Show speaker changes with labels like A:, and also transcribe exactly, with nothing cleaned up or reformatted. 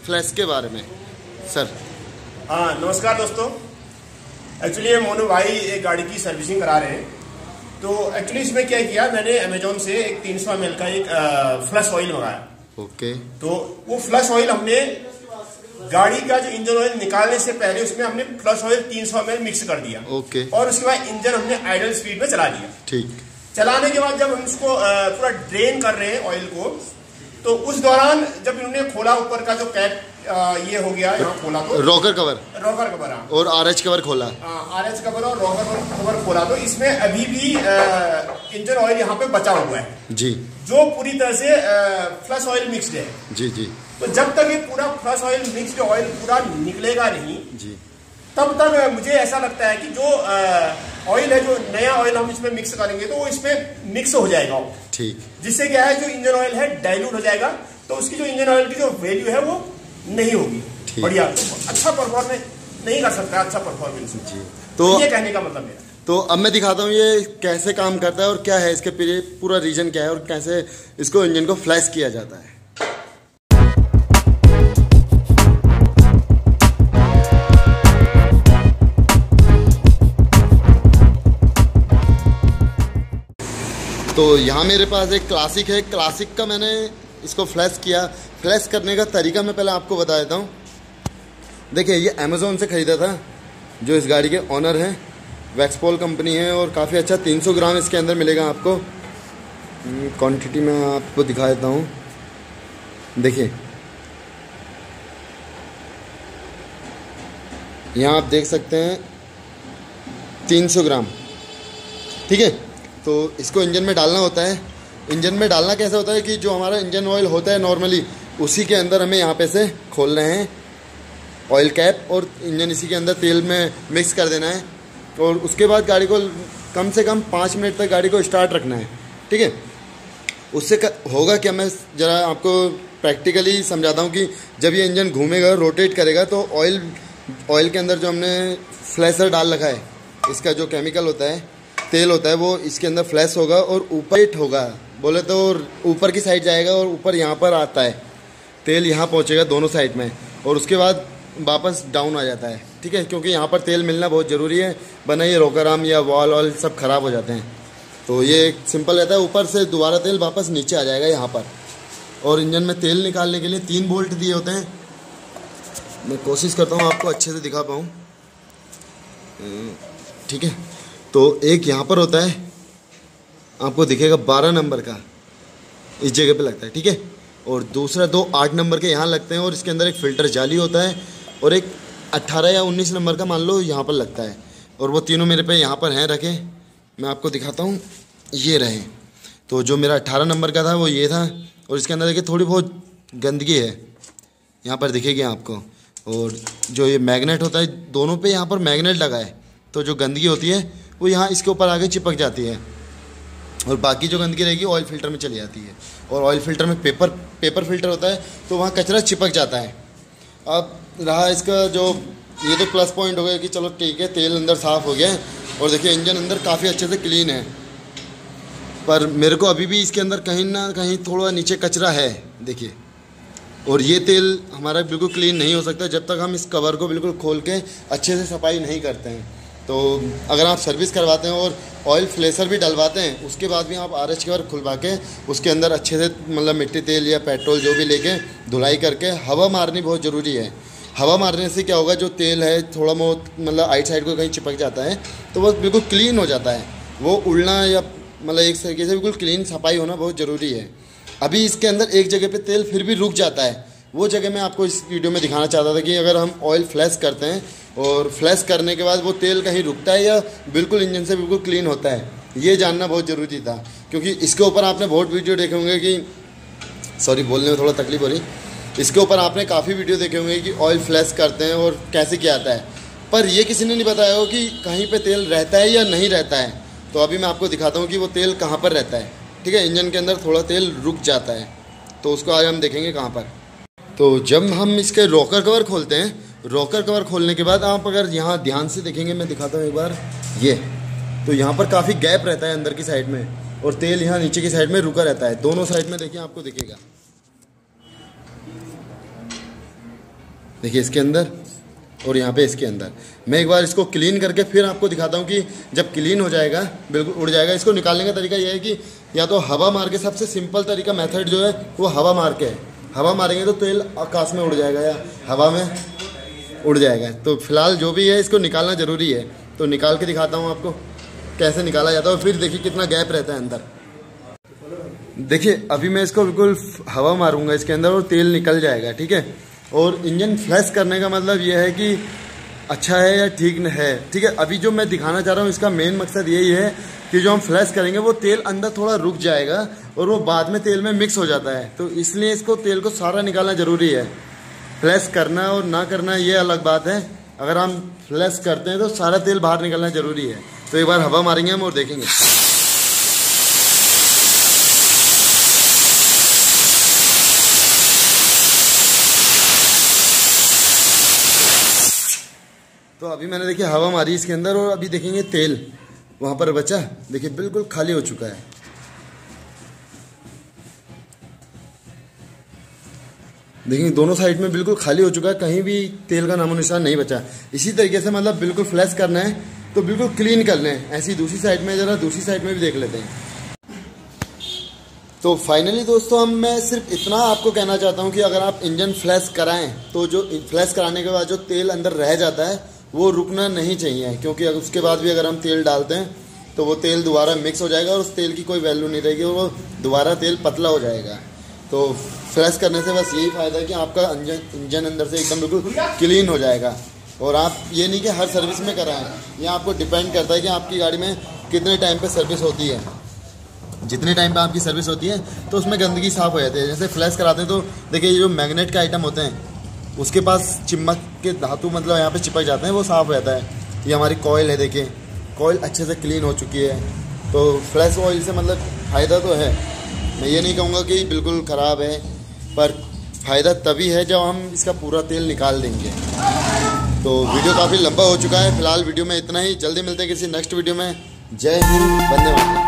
A: Flash के बारे में सर।
B: हाँ नमस्कार दोस्तों, एक्चुअली ये मोनू भाई एक गाड़ी की सर्विसिंग करा रहे हैं। तो एक्चुअली इसमें क्या किया, मैंने अमेजोन से एक तीन सौ एम एल का एक फ्लश ऑयल मंगाया।
A: ओके।
B: तो वो फ्लश ऑयल हमने गाड़ी का जो इंजन ऑयल निकालने से पहले उसमें हमने फ्लश ऑयल तीन सौ एम एल मिक्स कर दिया।
A: ओके।
B: और उसके बाद इंजन हमने आइडल स्पीड में चला दिया।
A: ठीक।
B: चलाने के बाद जब हम इसको पूरा ड्रेन कर रहे हैं ऑयल को, तो उस दौरान जब इन्होंने खोला ऊपर का जो कैप ये हो गया, यहाँ खोला तो
A: रॉकर कवर
B: रॉकर कवर हाँ।
A: और आरएच कवर खोला,
B: आर एच कवर और रॉकर कवर खोला तो इसमें अभी भी इंजन ऑयल यहाँ पे बचा हुआ है
A: जी,
B: जो पूरी तरह से फ्लश ऑयल मिक्सड है
A: जी जी।
B: तो जब तक ये पूरा फ्लश ऑयल मिक्सड ऑयल पूरा निकलेगा नहीं
A: जी,
B: तब तक मुझे ऐसा लगता है कि जो ऑयल है, जो नया ऑयल हम इसमें मिक्स करेंगे तो वो इसमें मिक्स हो जाएगा।
A: ठीक।
B: जिससे क्या है, जो इंजन ऑयल है डाइल्यूट हो जाएगा, तो उसकी जो इंजन ऑयल की जो वैल्यू है वो नहीं होगी बढ़िया, तो अच्छा परफॉर्मेंस नहीं कर सकता, अच्छा परफॉर्मेंस जी। तो ये कहने का मतलब मेरा।
A: तो अब मैं दिखाता हूँ ये कैसे काम करता है और क्या है इसके पूरा रीजन क्या है और कैसे इसको इंजन को फ्लैश किया जाता है। तो यहाँ मेरे पास एक क्लासिक है, क्लासिक का मैंने इसको फ्लैश किया। फ्लैश करने का तरीका मैं पहले आपको बता देता हूँ। देखिए ये अमेज़ोन से ख़रीदा था, जो इस गाड़ी के ऑनर हैं, वैक्सपोल कंपनी है और काफ़ी अच्छा तीन सौ ग्राम इसके अंदर मिलेगा आपको। क्वांटिटी में आपको दिखा देता हूँ। देखिए यहाँ आप देख सकते हैं तीन सौ ग्राम, ठीक है। तो इसको इंजन में डालना होता है। इंजन में डालना कैसा होता है कि जो हमारा इंजन ऑयल होता है नॉर्मली, उसी के अंदर हमें यहाँ पे से खोल रहे हैं ऑयल कैप और इंजन इसी के अंदर तेल में मिक्स कर देना है। और उसके बाद गाड़ी को कम से कम पाँच मिनट तक गाड़ी को स्टार्ट रखना है, ठीक है। उससे होगा क्या, मैं ज़रा आपको प्रैक्टिकली समझाता हूँ कि जब ये इंजन घूमेगा, रोटेट करेगा, तो ऑयल ऑयल के अंदर जो हमने फ्लैशर डाल रखा है, इसका जो केमिकल होता है, तेल होता है, वो इसके अंदर फ्लैश होगा और ऊपर हिट होगा, बोले तो ऊपर की साइड जाएगा और ऊपर यहाँ पर आता है तेल, यहाँ पहुँचेगा दोनों साइड में, और उसके बाद वापस डाउन आ जाता है, ठीक है। क्योंकि यहाँ पर तेल मिलना बहुत ज़रूरी है, वरना ये रोकर आर्म या वॉल वॉल सब ख़राब हो जाते हैं। तो ये सिंपल रहता है, ऊपर से दोबारा तेल वापस नीचे आ जाएगा यहाँ पर। और इंजन में तेल निकालने के लिए तीन बोल्ट दिए होते हैं। मैं कोशिश करता हूँ आपको अच्छे से दिखा पाऊँ, ठीक है। तो एक यहाँ पर होता है, आपको दिखेगा बारह नंबर का, इस जगह पे लगता है, ठीक है। और दूसरा दो आठ नंबर के यहाँ लगते हैं और इसके अंदर एक फ़िल्टर जाली होता है, और एक अट्ठारह या उन्नीस नंबर का मान लो यहाँ पर लगता है। और वो तीनों मेरे पे यहाँ पर हैं रखे, मैं आपको दिखाता हूँ, ये रहे। तो जो मेरा अट्ठारह नंबर का था वो ये था, और इसके अंदर देखिए थोड़ी बहुत गंदगी है, यहाँ पर दिखेगी आपको। और जो ये मैग्नेट होता है, दोनों पे यहाँ पर मैग्नेट लगा है, तो जो गंदगी होती है वो यहाँ इसके ऊपर आगे चिपक जाती है, और बाकी जो गंदगी रहेगी ऑयल फिल्टर में चली जाती है। और ऑयल फिल्टर में पेपर पेपर फिल्टर होता है, तो वहाँ कचरा चिपक जाता है। अब रहा इसका जो, ये तो प्लस पॉइंट हो गया कि चलो ठीक है, तेल अंदर साफ़ हो गया है, और देखिए इंजन अंदर काफ़ी अच्छे से क्लीन है। पर मेरे को अभी भी इसके अंदर कहीं ना कहीं थोड़ा नीचे कचरा है, देखिए। और ये तेल हमारा बिल्कुल क्लीन नहीं हो सकता जब तक हम इस कवर को बिल्कुल खोल के अच्छे से सफाई नहीं करते हैं। तो अगर आप सर्विस करवाते हैं और ऑयल फ्लेशर भी डलवाते हैं, उसके बाद भी आप आर एच कवर खुलवा के उसके अंदर अच्छे से मतलब मिट्टी तेल या पेट्रोल जो भी लेके धुलाई करके हवा मारनी बहुत ज़रूरी है। हवा मारने से क्या होगा, जो तेल है थोड़ा बहुत मतलब आइट साइड को कहीं चिपक जाता है, तो वो बिल्कुल क्लीन हो जाता है। वो उड़ना या मतलब एक तरीके से बिल्कुल क्लीन सफाई होना बहुत ज़रूरी है। अभी इसके अंदर एक जगह पे तेल फिर भी रुक जाता है, वो जगह मैं आपको इस वीडियो में दिखाना चाहता था कि अगर हम ऑयल फ्लैश करते हैं और फ्लैश करने के बाद वो तेल कहीं रुकता है या बिल्कुल इंजन से बिल्कुल क्लीन होता है, ये जानना बहुत ज़रूरी था। क्योंकि इसके ऊपर आपने बहुत वीडियो देखे होंगे कि, सॉरी बोलने में थोड़ा तकलीफ हो रही, इसके ऊपर आपने काफ़ी वीडियो देखे होंगे कि ऑयल फ्लैश करते हैं और कैसे किया जाता है, पर ये किसी ने नहीं बताया हो कि कहीं पे तेल रहता है या नहीं रहता है। तो अभी मैं आपको दिखाता हूँ कि वो तेल कहाँ पर रहता है, ठीक है। इंजन के अंदर थोड़ा तेल रुक जाता है, तो उसको आज हम देखेंगे कहाँ पर। तो जब हम इसके रॉकर कवर खोलते हैं, रॉकर कवर खोलने के बाद आप अगर यहाँ ध्यान से देखेंगे, मैं दिखाता हूँ एक बार, ये तो यहाँ पर काफ़ी गैप रहता है अंदर की साइड में, और तेल यहाँ नीचे की साइड में रुका रहता है। दोनों साइड में देखिए आपको दिखेगा, देखिए इसके अंदर और यहाँ पे इसके अंदर। मैं एक बार इसको क्लीन करके फिर आपको दिखाता हूँ कि जब क्लीन हो जाएगा बिल्कुल उड़ जाएगा। इसको निकालने का तरीका यह है कि या तो हवा मार के, सबसे सिंपल तरीका मेथड जो है वो हवा मार के है। हवा मारेंगे तो तेल आकाश में उड़ जाएगा या हवा में उड़ जाएगा। तो फिलहाल जो भी है इसको निकालना ज़रूरी है, तो निकाल के दिखाता हूँ आपको कैसे निकाला जाता है। और फिर देखिए कितना गैप रहता है अंदर। देखिए अभी मैं इसको बिल्कुल हवा मारूंगा इसके अंदर और तेल निकल जाएगा, ठीक है। और इंजन फ्लैश करने का मतलब ये है कि अच्छा है या ठीक है, ठीक है। अभी जो मैं दिखाना चाह रहा हूँ इसका मेन मकसद यही है कि जो हम फ्लैश करेंगे वो तेल अंदर थोड़ा रुक जाएगा और वो बाद में तेल में मिक्स हो जाता है। तो इसलिए इसको तेल को सारा निकालना ज़रूरी है। फ्लैश करना और ना करना ये अलग बात है। अगर हम फ्लैश करते हैं तो सारा तेल बाहर निकलना ज़रूरी है। तो एक बार हवा मारेंगे हम और देखेंगे। तो अभी मैंने देखिए हवा मारी इसके अंदर और अभी देखेंगे तेल वहाँ पर बचा, देखिए बिल्कुल खाली हो चुका है। देखिए दोनों साइड में बिल्कुल खाली हो चुका है, कहीं भी तेल का नामो निशान नहीं बचा। इसी तरीके से मतलब बिल्कुल फ्लैश करना है तो बिल्कुल क्लीन कर लें। ऐसी दूसरी साइड में, ज़रा दूसरी साइड में भी देख लेते हैं। तो फाइनली दोस्तों हम मैं सिर्फ इतना आपको कहना चाहता हूँ कि अगर आप इंजन फ्लैश कराएं तो जो फ्लैश कराने के बाद जो तेल अंदर रह जाता है वो रुकना नहीं चाहिए, क्योंकि अगर उसके बाद भी अगर हम तेल डालते हैं तो वो तेल दोबारा मिक्स हो जाएगा और उस तेल की कोई वैल्यू नहीं रहेगी, वो दोबारा तेल पतला हो जाएगा। तो फ्लैश करने से बस यही फ़ायदा है कि आपका इंजन इंजन अंदर से एकदम बिल्कुल क्लीन हो जाएगा। और आप ये नहीं कि हर सर्विस में कराएं, ये आपको डिपेंड करता है कि आपकी गाड़ी में कितने टाइम पे सर्विस होती है। जितने टाइम पे आपकी सर्विस होती है तो उसमें गंदगी साफ़ हो जाती है। जैसे फ्लैश कराते हैं तो देखिए ये जो मैग्नेट के आइटम होते हैं उसके पास चिपक के धातु मतलब यहाँ पे चिपक जाते हैं, वो साफ़ हो जाता है। ये हमारी कॉइल है, देखिए कॉइल अच्छे से क्लीन हो चुकी है। तो फ्लैश ऑयल से मतलब फ़ायदा तो है, मैं ये नहीं कहूँगा कि बिल्कुल ख़राब है, पर फ़ायदा तभी है जब हम इसका पूरा तेल निकाल देंगे। तो वीडियो काफ़ी लंबा हो चुका है। फिलहाल वीडियो में इतना ही, जल्दी मिलते हैं किसी नेक्स्ट वीडियो में। जय हिंद, वंदे मातरम।